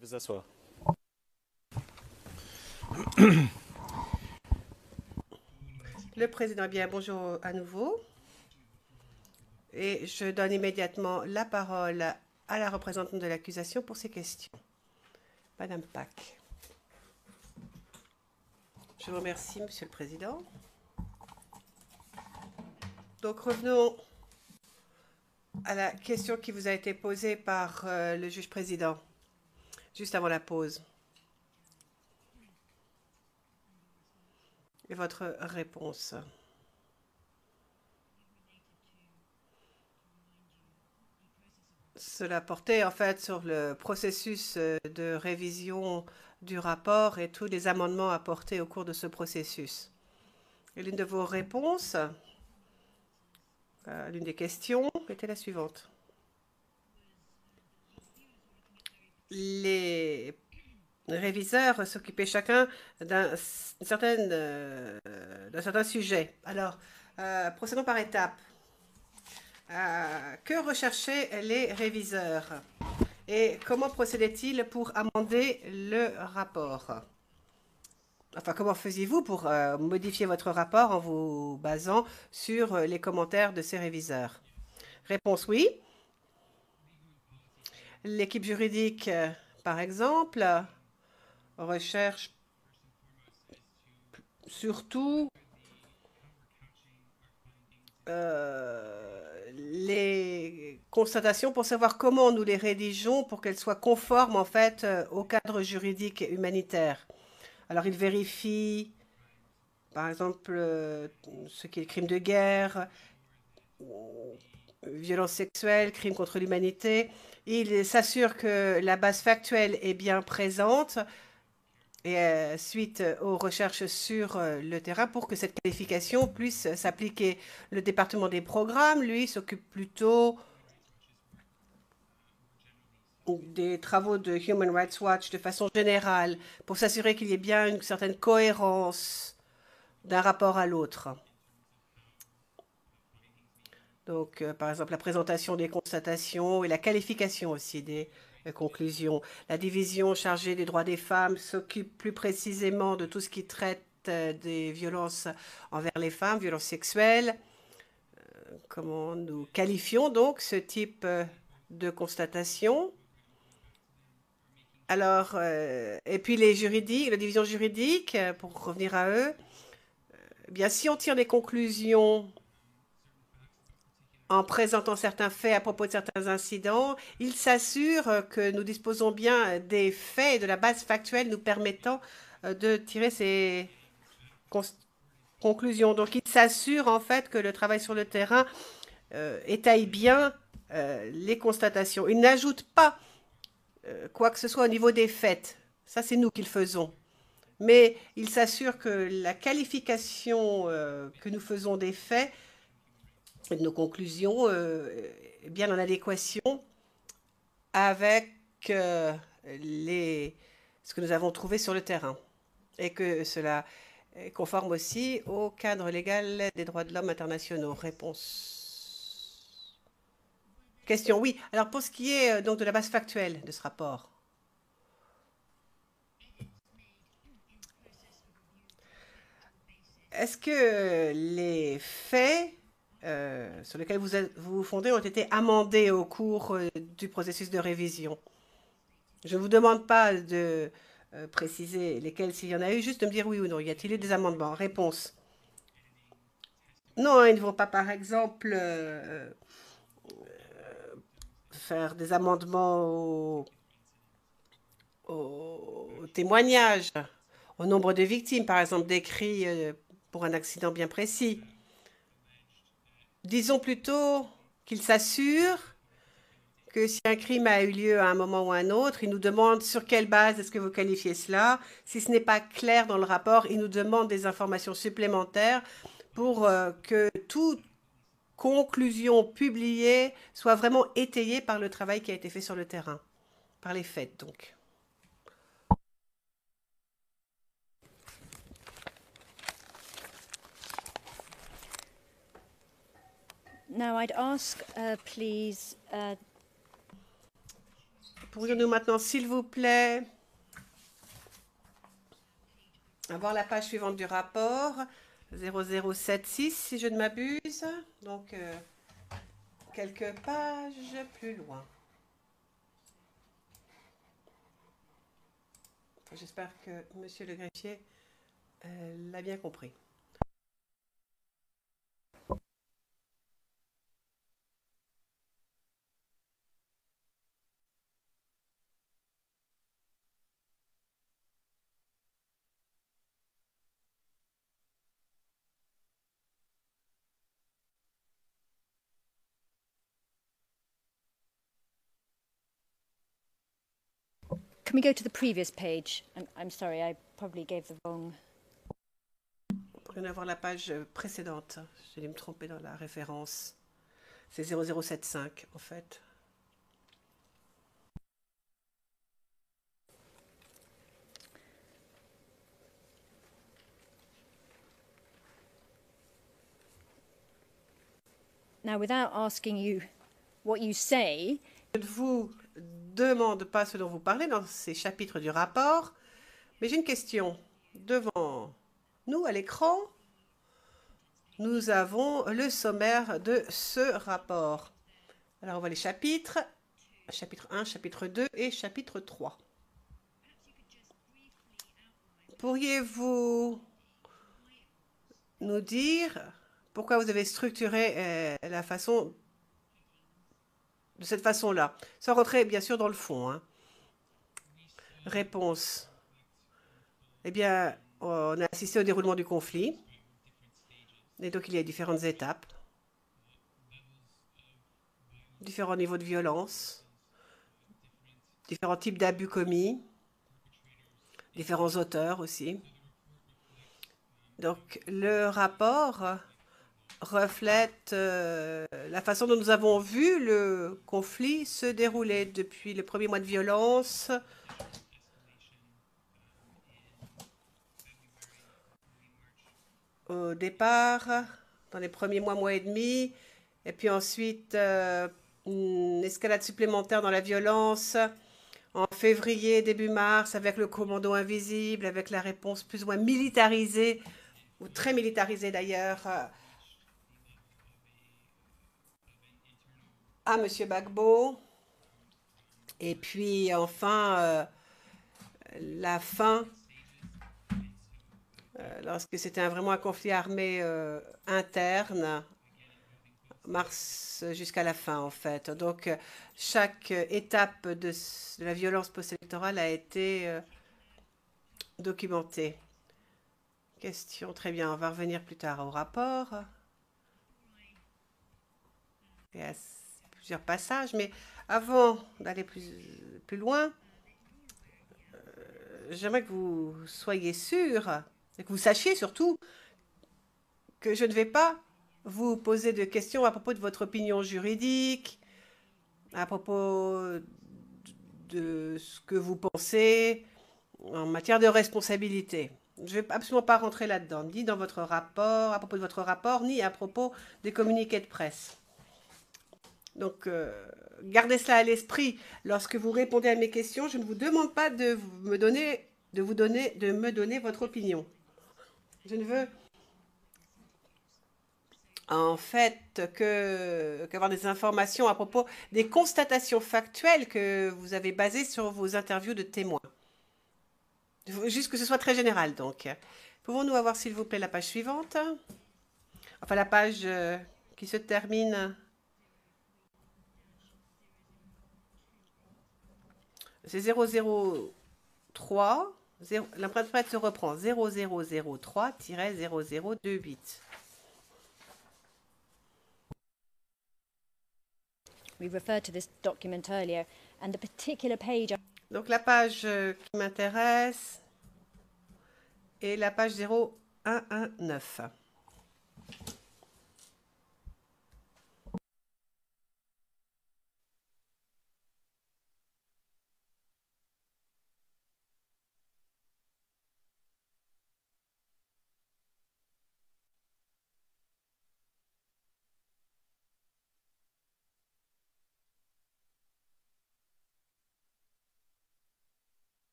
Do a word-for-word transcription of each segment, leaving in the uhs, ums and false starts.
vous asseoir. Le président, bien, bonjour à nouveau. Et je donne immédiatement la parole à la représentante de l'accusation pour ces questions. Madame Pack. Je vous remercie, Monsieur le Président. Donc revenons à la question qui vous a été posée par euh, le juge président, juste avant la pause. Et votre réponse. Cela portait en fait sur le processus de révision du rapport et tous les amendements apportés au cours de ce processus. Et l'une de vos réponses, euh, l'une des questions, était la suivante. Les réviseurs s'occupaient chacun d'un certain, euh, d'un certain sujet. Alors, euh, procédons par étapes. Euh, que recherchaient les réviseurs et comment procédaient-ils pour amender le rapport? Enfin, comment faisiez-vous pour euh, modifier votre rapport en vous basant sur les commentaires de ces réviseurs? Réponse oui. L'équipe juridique, euh, par exemple, recherche surtout euh, les constatations pour savoir comment nous les rédigeons pour qu'elles soient conformes en fait euh, au cadre juridique et humanitaire. Alors il vérifie, par exemple, euh, ce qui est crime de guerre, violence sexuelle, crime contre l'humanité. Il s'assure que la base factuelle est bien présente et euh, suite aux recherches sur euh, le terrain pour que cette qualification puisse s'appliquer. Le département des programmes, lui, s'occupe plutôt des travaux de Human Rights Watch de façon générale pour s'assurer qu'il y ait bien une certaine cohérence d'un rapport à l'autre. Donc, euh, par exemple, la présentation des constatations et la qualification aussi des euh, conclusions. La division chargée des droits des femmes s'occupe plus précisément de tout ce qui traite euh, des violences envers les femmes, violences sexuelles. Euh, comment nous qualifions donc ce type euh, de constatation? Alors, euh, et puis les juridiques, la division juridique, euh, pour revenir à eux, eh bien, si on tire des conclusions en présentant certains faits à propos de certains incidents, il s'assure que nous disposons bien des faits et de la base factuelle nous permettant de tirer ces conclusions. Donc, il s'assure en fait que le travail sur le terrain euh, étaye bien euh, les constatations. Il n'ajoute pas euh, quoi que ce soit au niveau des faits. Ça, c'est nous qui le faisons. Mais il s'assure que la qualification euh, que nous faisons des faits et de nos conclusions euh, est bien en adéquation avec euh, les, ce que nous avons trouvé sur le terrain et que cela est conforme aussi au cadre légal des droits de l'homme internationaux. Réponse. Question, oui. Alors pour ce qui est donc de la base factuelle de ce rapport, est-ce que les faits euh, sur lesquels vous êtes, vous vous fondez ont été amendés au cours euh, du processus de révision? Je ne vous demande pas de euh, préciser lesquels s'il y en a eu, juste de me dire oui ou non. Y a-t-il eu des amendements? Réponse. Non, ils ne vont pas, par exemple, euh, faire des amendements au, au, au témoignage, au nombre de victimes, par exemple, décrits euh, pour un accident bien précis. Disons plutôt qu'ils s'assurent que si un crime a eu lieu à un moment ou à un autre, ils nous demandent sur quelle base est-ce que vous qualifiez cela. Si ce n'est pas clair dans le rapport, ils nous demandent des informations supplémentaires pour euh, que toute conclusion publiée soit vraiment étayée par le travail qui a été fait sur le terrain, par les faits donc. Now I'd ask, uh, please, uh... Pourrions-nous maintenant, s'il vous plaît, avoir la page suivante du rapport, zéro zéro sept six, si je ne m'abuse. Donc, euh, quelques pages plus loin. J'espère que monsieur le greffier euh, l'a bien compris. Can we go to the previous page? I'm, I'm sorry, I probably gave the wrong... On pourrait avoir la page précédente. J'ai dû me tromper dans la référence. C'est zéro zéro sept cinq, en fait. Now, without asking you what you say... Je ne vous demande pas ce dont vous parlez dans ces chapitres du rapport, mais j'ai une question. Devant nous, à l'écran, nous avons le sommaire de ce rapport. Alors, on voit les chapitres, chapitre un, chapitre deux et chapitre trois. Pourriez-vous nous dire pourquoi vous avez structuré euh, la façon de cette façon-là, sans rentrer bien sûr dans le fond, hein. Réponse. Eh bien, on a assisté au déroulement du conflit. Et donc, il y a différentes étapes, différents niveaux de violence, différents types d'abus commis, différents auteurs aussi. Donc, le rapport reflète euh, la façon dont nous avons vu le conflit se dérouler depuis le premier mois de violence au départ, dans les premiers mois, mois et demi, et puis ensuite euh, une escalade supplémentaire dans la violence en février, début mars, avec le commando invisible, avec la réponse plus ou moins militarisée, ou très militarisée d'ailleurs, à M. Gbagbo. Et puis enfin, euh, la fin, euh, lorsque c'était un, vraiment un conflit armé euh, interne, mars jusqu'à la fin en fait. Donc euh, chaque étape de, de la violence post-électorale a été euh, documentée. Question, très bien, on va revenir plus tard au rapport. Il y a plusieurs passages, mais avant d'aller plus, plus loin, euh, j'aimerais que vous soyez sûr, et que vous sachiez surtout, que je ne vais pas vous poser de questions à propos de votre opinion juridique, à propos de ce que vous pensez en matière de responsabilité. Je ne vais absolument pas rentrer là-dedans, ni dans votre rapport, à propos de votre rapport, ni à propos des communiqués de presse. Donc, euh, gardez cela à l'esprit lorsque vous répondez à mes questions. Je ne vous demande pas de me donner, de vous donner, de me donner votre opinion. Je ne veux en fait que qu'avoir des informations à propos des constatations factuelles que vous avez basées sur vos interviews de témoins. Juste que ce soit très général, donc. Pouvons-nous avoir, s'il vous plaît, la page suivante? Enfin, la page euh, qui se termine. C'est zéro zéro trois. L'interprète se reprend. zéro zéro zéro trois zéro zéro deux huit. We referred to this document earlier, and the particular page... Donc, la page euh, qui m'intéresse est la page zéro un un neuf.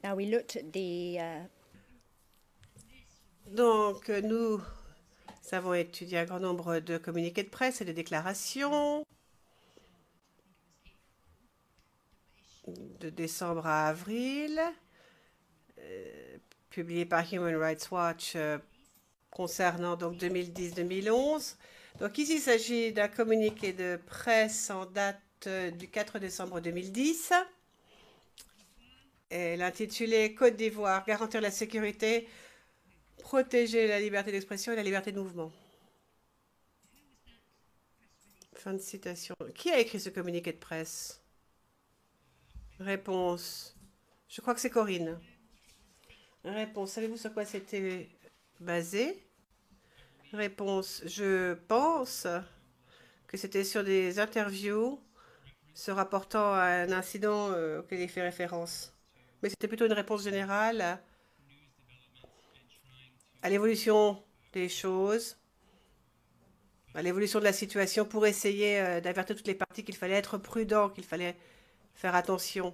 Now we looked at the uh, Donc, euh, nous avons étudié un grand nombre de communiqués de presse et de déclarations de décembre à avril, euh, publiés par Human Rights Watch euh, concernant donc deux mille dix deux mille onze. Donc ici, il s'agit d'un communiqué de presse en date euh, du quatre décembre deux mille dix. Et l'intitulé Côte d'Ivoire, garantir la sécurité, protéger la liberté d'expression et la liberté de mouvement. Fin de citation. Qui a écrit ce communiqué de presse? Réponse. Je crois que c'est Corinne. Réponse. Savez-vous sur quoi c'était basé? Réponse. Je pense que c'était sur des interviews se rapportant à un incident euh, auquel il fait référence. Mais c'était plutôt une réponse générale à, à l'évolution des choses, à l'évolution de la situation pour essayer euh, d'avertir toutes les parties qu'il fallait être prudent, qu'il fallait faire attention.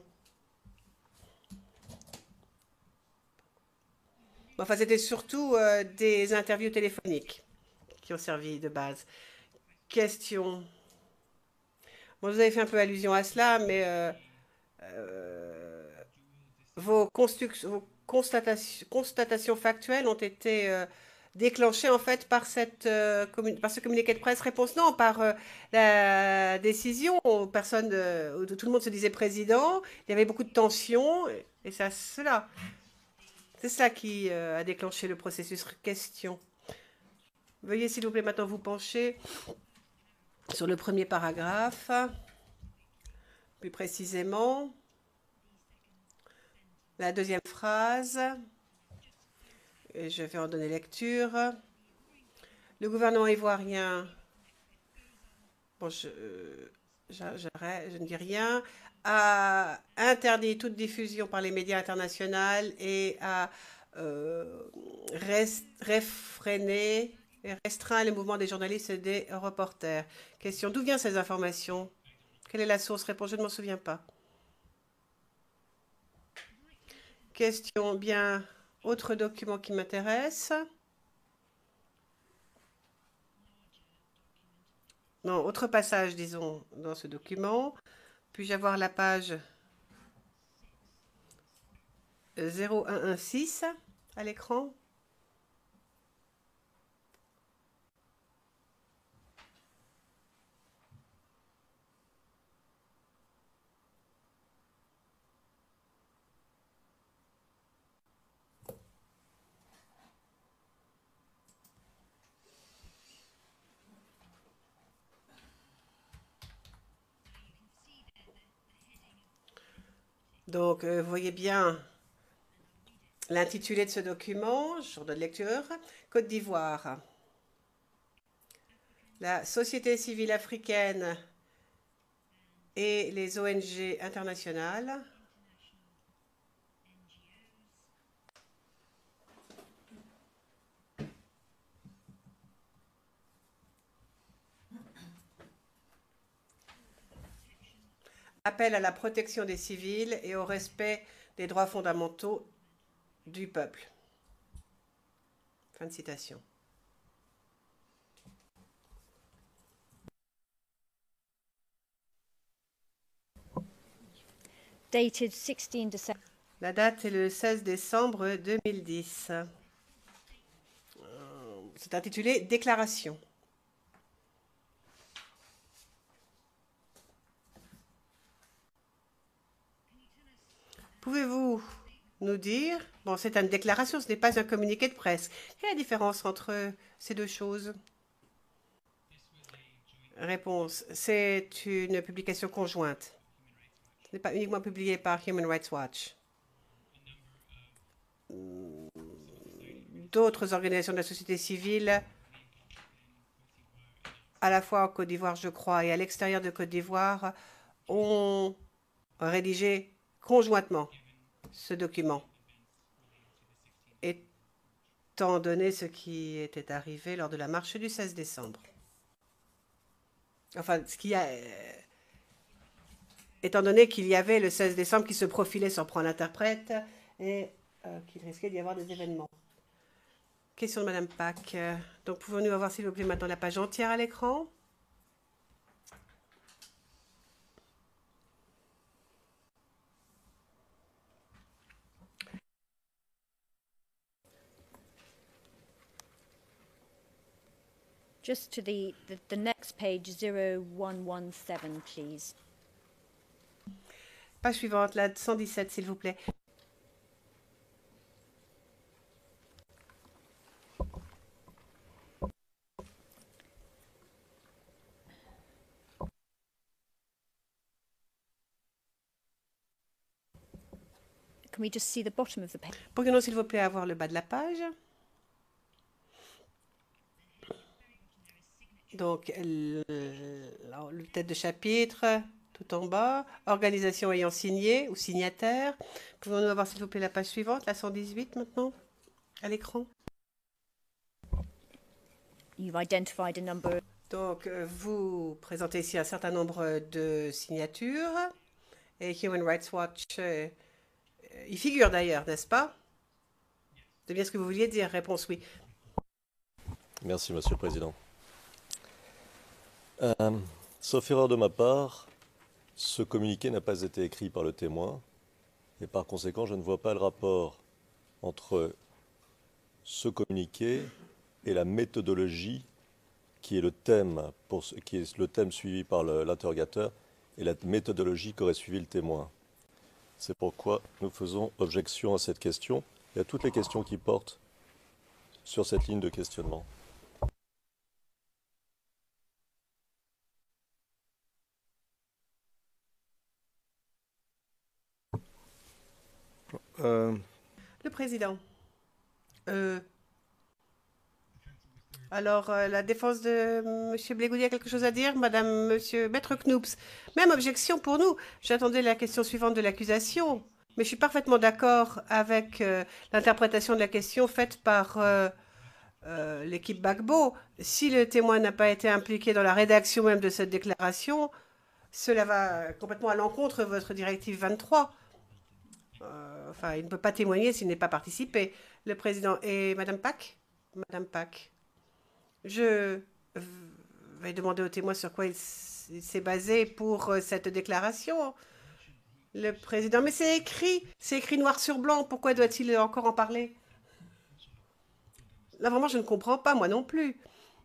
Enfin, c'était surtout euh, des interviews téléphoniques qui ont servi de base. Question. Bon, vous avez fait un peu allusion à cela, mais euh, euh, vos, vos constatations, constatations factuelles ont été euh, déclenchées en fait par, cette, euh, par ce communiqué de presse. Réponse non, par euh, la décision où, personne, euh, où tout le monde se disait président, il y avait beaucoup de tensions, et c'est cela. C'est ça qui euh, a déclenché le processus. Question. Veuillez s'il vous plaît maintenant vous pencher sur le premier paragraphe, plus précisément, la deuxième phrase, et je vais en donner lecture. Le gouvernement ivoirien, bon, je, je, je, je ne dis rien, a interdit toute diffusion par les médias internationaux et a euh, rest, réfréné et restreint le mouvement des journalistes et des reporters. Question, d'où viennent ces informations? Quelle est la source? Réponse, je ne m'en souviens pas. Question, bien, autre document qui m'intéresse. Non, autre passage, disons, dans ce document. Puis-je avoir la page zéro un un six à l'écran? Donc, euh, vous voyez bien l'intitulé de ce document, jour de lecture, Côte d'Ivoire. La société civile africaine et les O N G internationales appellent à la protection des civils et au respect des droits fondamentaux du peuple. Fin de citation. dated sixteen December. La date est le seize décembre deux mille dix. C'est intitulé Déclaration. Pouvez-vous nous dire, bon, c'est une déclaration, ce n'est pas un communiqué de presse. Quelle est la différence entre ces deux choses? Réponse, c'est une publication conjointe. Ce n'est pas uniquement publié par Human Rights Watch. D'autres organisations de la société civile, à la fois en Côte d'Ivoire, je crois, et à l'extérieur de Côte d'Ivoire, ont rédigé conjointement ce document, étant donné ce qui était arrivé lors de la marche du seize décembre. Enfin, ce qui a... Étant donné qu'il y avait le seize décembre qui se profilait sans prendre l'interprète, et euh, qu'il risquait d'y avoir des événements. Question de Madame Pack. Euh, donc, pouvons-nous avoir, s'il vous plaît, maintenant la page entière à l'écran? Just to the, the, the next page, zero one one seven, please. Page suivante, la cent dix-sept, s'il vous plaît. Can we just see the bottom of the page? Pourrions-nous, s'il vous plaît, avoir le bas de la page? Donc, le, le tête de chapitre, tout en bas. Organisation ayant signé ou signataire. Pouvons-nous avoir, s'il vous plaît, la page suivante, la cent dix-huit maintenant, à l'écran? You've identified a number. Donc, vous présentez ici un certain nombre de signatures. Et Human Rights Watch euh, y figure d'ailleurs, n'est-ce pas? C'est bien ce que vous vouliez dire. Réponse oui. Merci, Monsieur le Président. Euh, sauf erreur de ma part, ce communiqué n'a pas été écrit par le témoin et par conséquent, je ne vois pas le rapport entre ce communiqué et la méthodologie qui est le thème, pour, qui est le thème suivi par l'interrogateur et la méthodologie qu'aurait suivi le témoin. C'est pourquoi nous faisons objection à cette question et à toutes les questions qui portent sur cette ligne de questionnement. Euh... Le président. Euh... Alors, euh, la défense de M. Blegoudi a quelque chose à dire? Madame, Monsieur, Maître Knoops. Même objection pour nous. J'attendais la question suivante de l'accusation. Mais je suis parfaitement d'accord avec euh, l'interprétation de la question faite par euh, euh, l'équipe Gbagbo. Si le témoin n'a pas été impliqué dans la rédaction même de cette déclaration, cela va complètement à l'encontre de votre directive vingt-trois. Euh, enfin, il ne peut pas témoigner s'il n'est pas participé. Le président et Madame Pack. Madame Pack. Je vais demander au témoin sur quoi il s'est basé pour cette déclaration. Le président, mais c'est écrit, c'est écrit noir sur blanc. Pourquoi doit-il encore en parler? Là, vraiment, je ne comprends pas, moi non plus.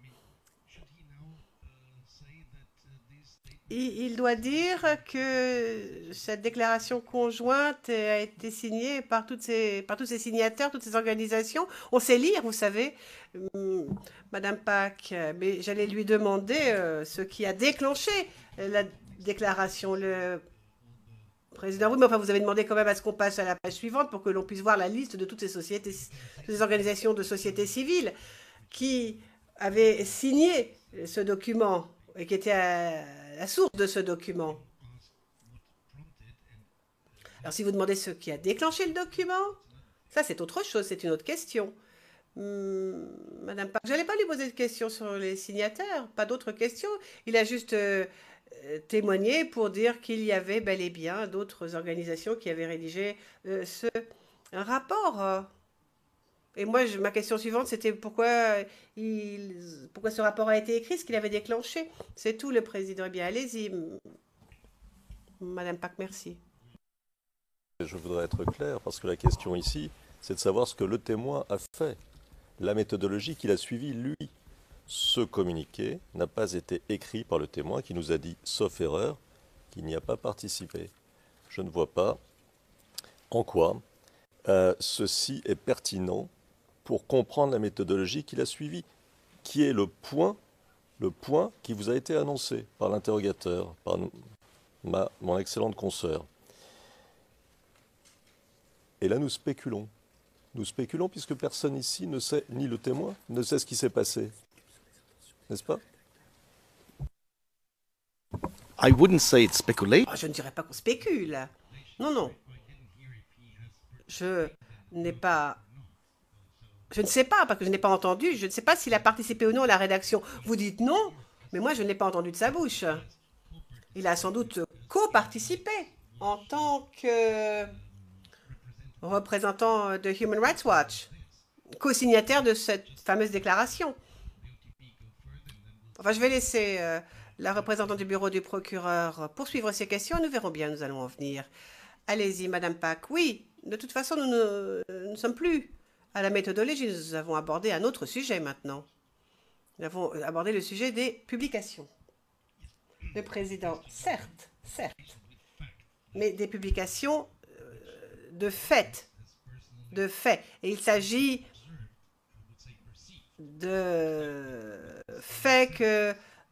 Il doit dire que cette déclaration conjointe a été signée par, toutes ces, par tous ces signataires, toutes ces organisations. On sait lire, vous savez, Madame Pack, mais j'allais lui demander euh, ce qui a déclenché la déclaration. Le président, oui, mais enfin, vous avez demandé quand même à ce qu'on passe à la page suivante pour que l'on puisse voir la liste de toutes ces sociétés, ces organisations de société civile qui avaient signé ce document et qui étaient à la source de ce document. Alors, si vous demandez ce qui a déclenché le document, ça, c'est autre chose, c'est une autre question. Hum, Madame Park, je n'allais pas lui poser de questions sur les signataires, pas d'autres questions. Il a juste euh, témoigné pour dire qu'il y avait bel et bien d'autres organisations qui avaient rédigé euh, ce rapport. Et moi, je, ma question suivante, c'était pourquoi, il, pourquoi ce rapport a été écrit, ce qu'il avait déclenché. C'est tout, le président. Eh bien, allez-y, Madame Pack, merci. Je voudrais être clair, parce que la question ici, c'est de savoir ce que le témoin a fait, la méthodologie qu'il a suivie, lui. Ce communiqué n'a pas été écrit par le témoin qui nous a dit, sauf erreur, qu'il n'y a pas participé. Je ne vois pas en quoi euh, ceci est pertinent pour comprendre la méthodologie qu'il a suivie, qui est le point, le point qui vous a été annoncé par l'interrogateur, par ma, mon excellente consoeur. Et là, nous spéculons. Nous spéculons puisque personne ici ne sait, ni le témoin, ne sait ce qui s'est passé. N'est-ce pas? I wouldn't say it's speculation. Oh, je ne dirais pas qu'on spécule. Non, non. Je n'ai pas... Je ne sais pas, parce que je n'ai pas entendu. Je ne sais pas s'il a participé ou non à la rédaction. Vous dites non, mais moi, je ne l'ai pas entendu de sa bouche. Il a sans doute co-participé en tant que représentant de Human Rights Watch, co-signataire de cette fameuse déclaration. Enfin, je vais laisser euh, la représentante du bureau du procureur poursuivre ces questions. Nous verrons bien, nous allons en venir. Allez-y, Madame Pack. Oui, de toute façon, nous ne nous sommes plus à la méthodologie. Nous avons abordé un autre sujet maintenant. Nous avons abordé le sujet des publications. Le président, certes, certes, mais des publications euh, de fait, de fait. Et il s'agit de faits que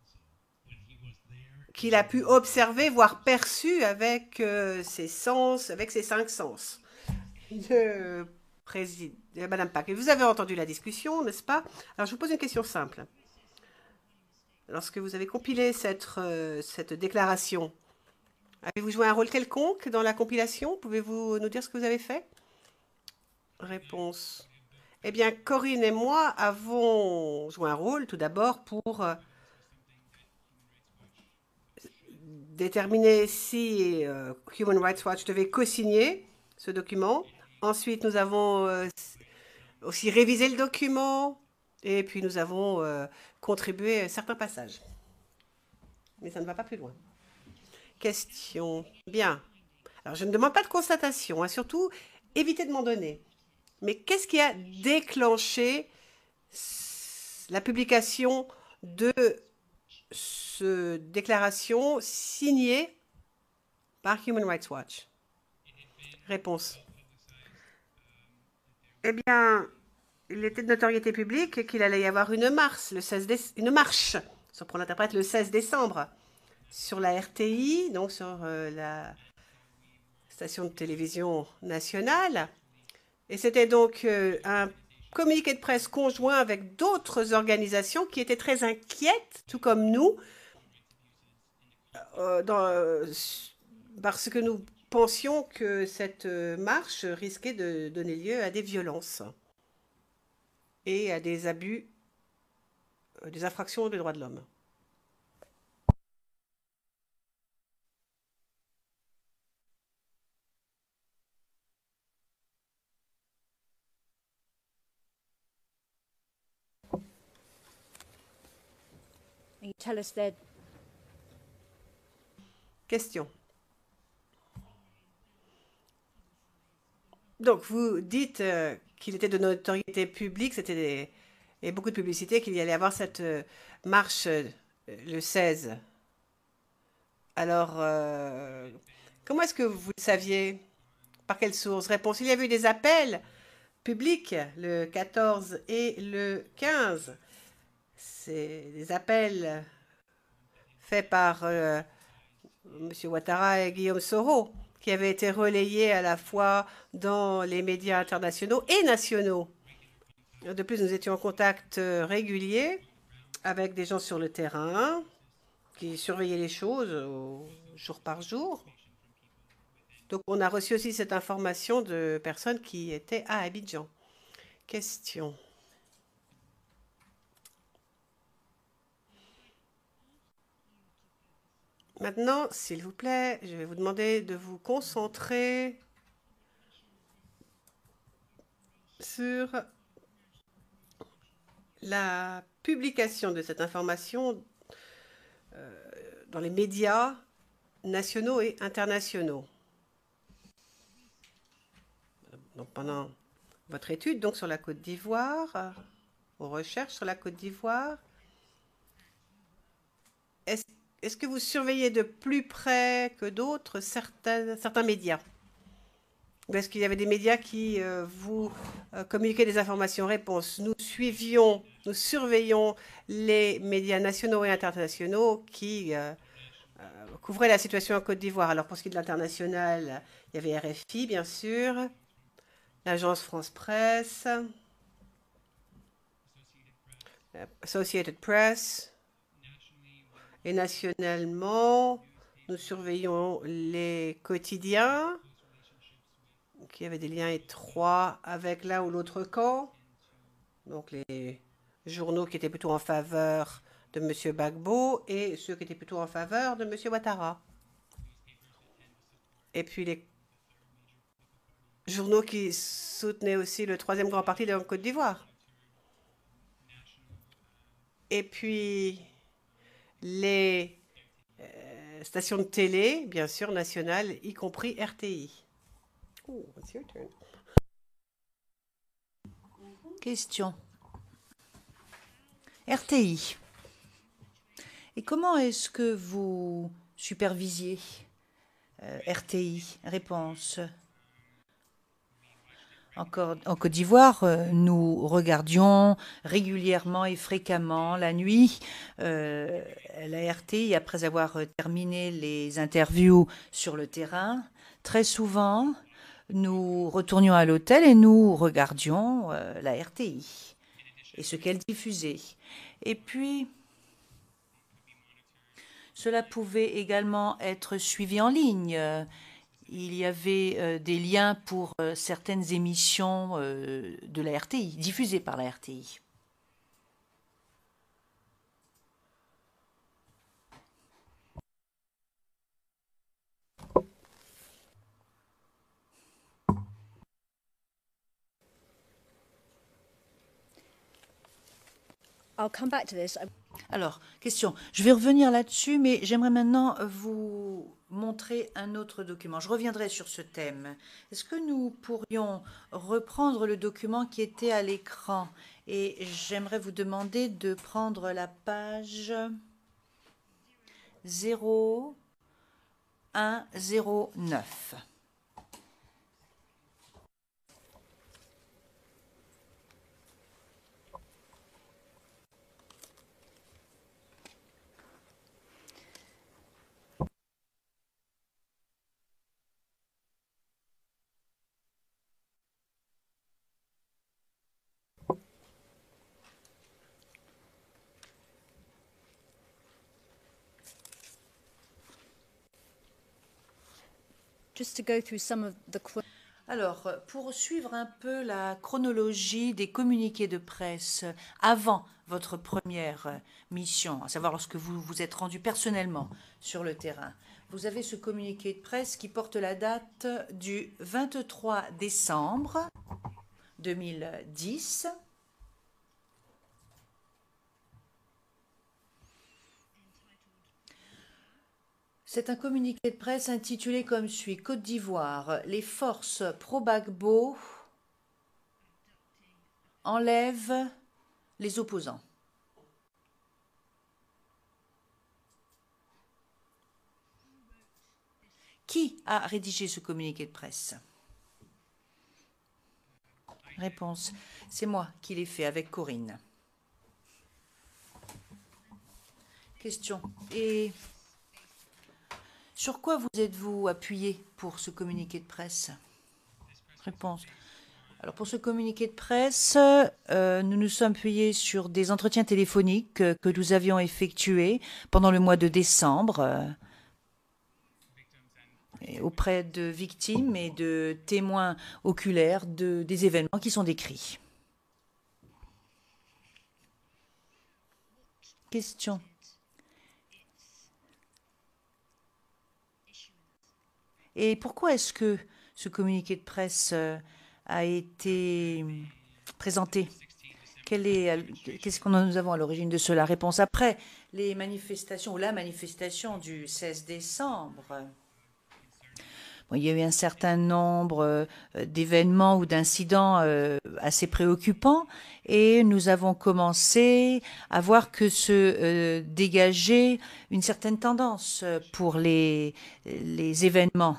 qu'il a pu observer, voire perçu avec euh, ses sens, avec ses cinq sens. De président, Madame Pack. Vous avez entendu la discussion, n'est-ce pas? Alors, je vous pose une question simple. Lorsque vous avez compilé cette, euh, cette déclaration, avez-vous joué un rôle quelconque dans la compilation? Pouvez-vous nous dire ce que vous avez fait? Réponse. Eh bien, Corinne et moi avons joué un rôle, tout d'abord, pour euh, déterminer si euh, Human Rights Watch devait co-signer ce document. Ensuite, nous avons euh, aussi révisé le document et puis nous avons euh, contribué à certains passages. Mais ça ne va pas plus loin. Question. Bien. Alors, je ne demande pas de constatation, hein, surtout, évitez de m'en donner. Mais qu'est-ce qui a déclenché la publication de cette déclaration signée par Human Rights Watch? Réponse. Eh bien, il était de notoriété publique qu'il allait y avoir une marche, le seize déce- une marche, pour l'interprète, le seize décembre, sur la R T I, donc sur euh, la station de télévision nationale. Et c'était donc euh, un communiqué de presse conjoint avec d'autres organisations qui étaient très inquiètes, tout comme nous, euh, dans, euh, parce que nous pensions que cette euh, marche risquait de donner lieu à des violences et à des abus, euh, des infractions des droits de l'homme. And you tell us that Question. Donc, vous dites euh, qu'il était de notoriété publique, c'était des- et beaucoup de publicité, qu'il y allait avoir cette euh, marche euh, le seize. Alors, euh, comment est-ce que vous le saviez? Par quelle source? Réponse. Il y avait eu des appels publics le quatorze et le quinze. C'est des appels faits par euh, M. Ouattara et Guillaume Soro, qui avaient été relayés à la fois dans les médias internationaux et nationaux. De plus, nous étions en contact euh, régulier avec des gens sur le terrain qui surveillaient les choses au- jour par jour. Donc, on a reçu aussi cette information de personnes qui étaient à Abidjan. Question. Maintenant, s'il vous plaît, je vais vous demander de vous concentrer sur la publication de cette information euh, dans les médias nationaux et internationaux. Donc, pendant votre étude donc sur la Côte d'Ivoire, euh, vos recherches sur la Côte d'Ivoire, est-ce est-ce que vous surveillez de plus près que d'autres certains, certains médias? Ou est-ce qu'il y avait des médias qui euh, vous euh, communiquaient des informations? Réponse. Nous suivions, nous surveillons les médias nationaux et internationaux qui euh, euh, couvraient la situation en Côte d'Ivoire. Alors pour ce qui est de l'international, il y avait R F I bien sûr, l'agence France Presse, Associated Press, et nationalement, nous surveillons les quotidiens qui avaient des liens étroits avec l'un ou l'autre camp. Donc les journaux qui étaient plutôt en faveur de M. Gbagbo et ceux qui étaient plutôt en faveur de M. Ouattara. Et puis les journaux qui soutenaient aussi le troisième grand parti en Côte d'Ivoire. Et puis, les euh, stations de télé, bien sûr, nationales, y compris R T I. Oh, it's your turn. Question. R T I. Et comment est-ce que vous supervisiez euh, R T I? Réponse. Encore, en Côte d'Ivoire, euh, nous regardions régulièrement et fréquemment la nuit euh, la R T I après avoir terminé les interviews sur le terrain. Très souvent, nous retournions à l'hôtel et nous regardions euh, la R T I et ce qu'elle diffusait. Et puis, cela pouvait également être suivi en ligne. Il y avait euh, des liens pour euh, certaines émissions euh, de la R T I, diffusées par la R T I. I'll come back to this. Alors, question. Je vais revenir là-dessus, mais j'aimerais maintenant vous montrer un autre document. Je reviendrai sur ce thème. Est-ce que nous pourrions reprendre le document qui était à l'écran? Et j'aimerais vous demander de prendre la page zéro un zéro neuf. Just to go through some of the Alors, pour suivre un peu la chronologie des communiqués de presse avant votre première mission, à savoir lorsque vous vous êtes rendu personnellement sur le terrain, vous avez ce communiqué de presse qui porte la date du vingt-trois décembre deux mille dix. C'est un communiqué de presse intitulé comme suit: Côte d'Ivoire, les forces pro-Gbagbo enlèvent les opposants. Qui a rédigé ce communiqué de presse? Réponse: c'est moi qui l'ai fait avec Corinne. Question. Et sur quoi vous êtes-vous appuyé pour ce communiqué de presse? Réponse. Alors pour ce communiqué de presse, euh, nous nous sommes appuyés sur des entretiens téléphoniques euh, que nous avions effectués pendant le mois de décembre euh, et auprès de victimes et de témoins oculaires de, des événements qui sont décrits. Question. Et pourquoi est-ce que ce communiqué de presse euh, a été présenté? Quel est, qu'est-ce que nous avons à l'origine de cela? Réponse: après les manifestations ou la manifestation du seize décembre. Bon, il y a eu un certain nombre euh, d'événements ou d'incidents euh, assez préoccupants et nous avons commencé à voir que se euh, dégageait une certaine tendance pour les, les événements.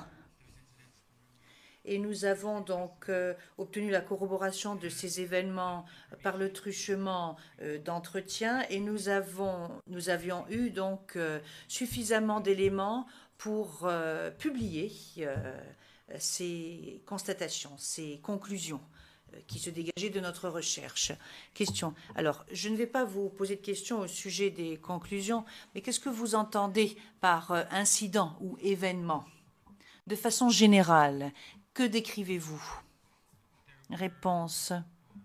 Et nous avons donc euh, obtenu la corroboration de ces événements par le truchement euh, d'entretien et nous, avons, nous avions eu donc euh, suffisamment d'éléments pour euh, publier euh, ces constatations, ces conclusions euh, qui se dégageaient de notre recherche. Question. Alors, je ne vais pas vous poser de questions au sujet des conclusions, mais qu'est-ce que vous entendez par euh, incident ou événement? De façon générale, que décrivez-vous? Réponse.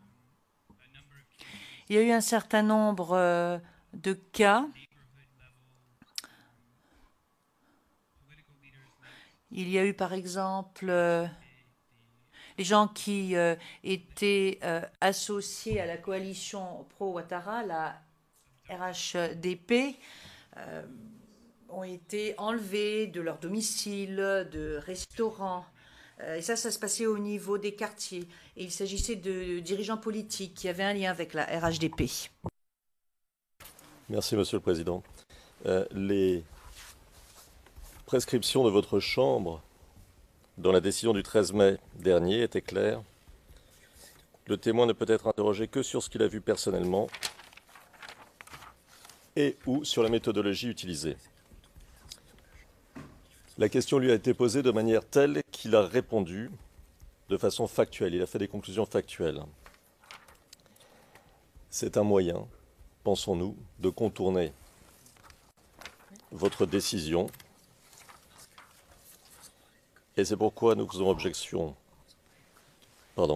Il y a eu un certain nombre euh, de cas. Il y a eu par exemple euh, les gens qui euh, étaient euh, associés à la coalition pro-Ouattara, la R H D P, euh, ont été enlevés de leur domicile, de restaurants. Euh, et ça, ça se passait au niveau des quartiers. Et il s'agissait de dirigeants politiques qui avaient un lien avec la R H D P. Merci, Monsieur le Président. Euh, les prescriptions de votre Chambre dans la décision du treize mai dernier étaient claires. Le témoin ne peut être interrogé que sur ce qu'il a vu personnellement et ou sur la méthodologie utilisée. La question lui a été posée de manière telle qu'il a répondu de façon factuelle. Il a fait des conclusions factuelles. C'est un moyen, pensons-nous, de contourner votre décision. Et c'est pourquoi nous faisons objection. Pardon.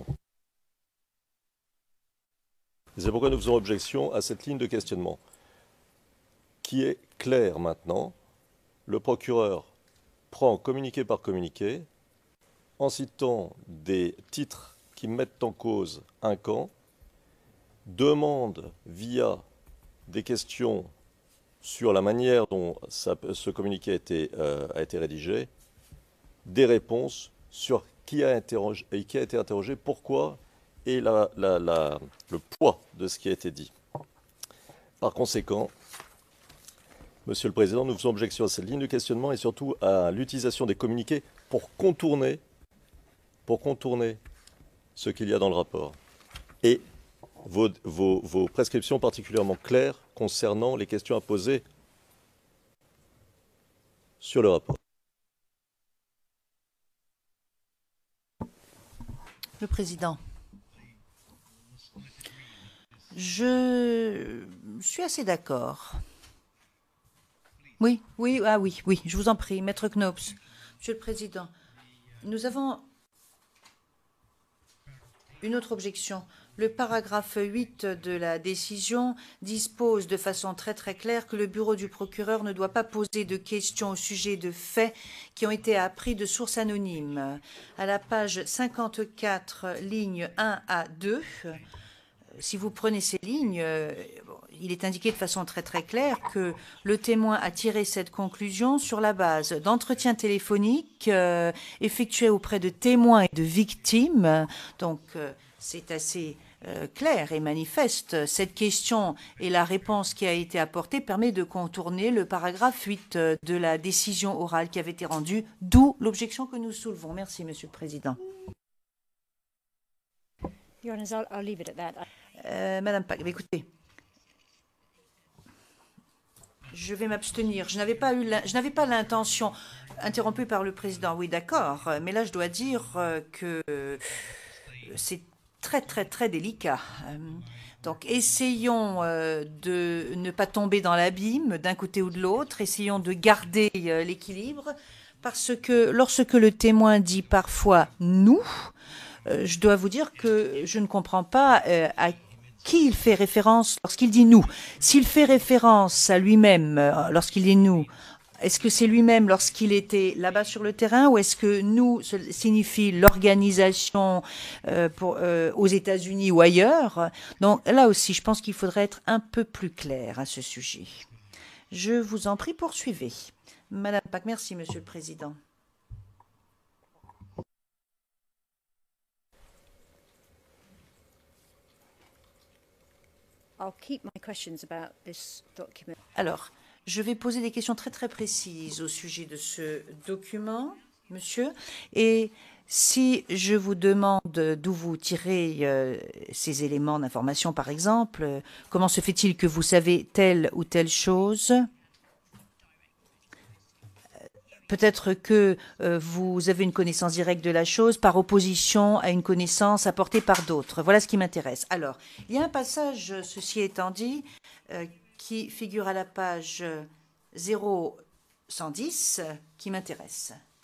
C'est pourquoi nous faisons objection à cette ligne de questionnement, qui est claire maintenant. Le procureur prend communiqué par communiqué, en citant des titres qui mettent en cause un camp, demande via des questions sur la manière dont ça, ce communiqué a été, euh, a été rédigé, des réponses sur qui a, interrogé, qui a été interrogé, pourquoi et la, la, la, le poids de ce qui a été dit. Par conséquent, Monsieur le Président, nous faisons objection à cette ligne de questionnement et surtout à l'utilisation des communiqués pour contourner, pour contourner ce qu'il y a dans le rapport. Et vos, vos, vos prescriptions particulièrement claires concernant les questions à poser sur le rapport. Le Président, je suis assez d'accord. Oui, oui, ah oui, oui, je vous en prie, Maître Knops. Monsieur le Président, nous avons une autre objection. Le paragraphe huit de la décision dispose de façon très très claire que le bureau du procureur ne doit pas poser de questions au sujet de faits qui ont été appris de sources anonymes. À la page cinquante-quatre, lignes un à deux, si vous prenez ces lignes, euh, bon, il est indiqué de façon très très claire que le témoin a tiré cette conclusion sur la base d'entretiens téléphoniques euh, effectués auprès de témoins et de victimes. Donc euh, c'est assez euh, clair et manifeste. Cette question et la réponse qui a été apportée permet de contourner le paragraphe huit de la décision orale qui avait été rendue, d'où l'objection que nous soulevons. Merci, Monsieur le Président. Your Honours, I'll, I'll leave it at that. Euh, Madame Pack, écoutez, je vais m'abstenir. Je n'avais pas eu, je n'avais pas l'intention, interrompue par le président. Oui, d'accord, mais là, je dois dire que c'est très, très, très délicat. Donc, essayons de ne pas tomber dans l'abîme d'un côté ou de l'autre. Essayons de garder l'équilibre, parce que lorsque le témoin dit parfois « nous », je dois vous dire que je ne comprends pas euh, à qui il fait référence lorsqu'il dit « nous ». S'il fait référence à lui-même euh, lorsqu'il dit « nous », est-ce que c'est lui-même lorsqu'il était là-bas sur le terrain ou est-ce que « nous » signifie l'organisation euh, pour, euh, aux États-Unis ou ailleurs? Donc là aussi, je pense qu'il faudrait être un peu plus clair à ce sujet. Je vous en prie, poursuivez. Madame Pack, merci, Monsieur le Président. I'll keep my questions about this document. Alors, je vais poser des questions très très précises au sujet de ce document, monsieur. Et si je vous demande d'où vous tirez euh, ces éléments d'information, par exemple, euh, comment se fait-il que vous savez telle ou telle chose? Peut-être que euh, vous avez une connaissance directe de la chose par opposition à une connaissance apportée par d'autres. Voilà ce qui m'intéresse. Alors, il y a un passage, ceci étant dit, euh, qui figure à la page zéro cent dix, qui m'intéresse.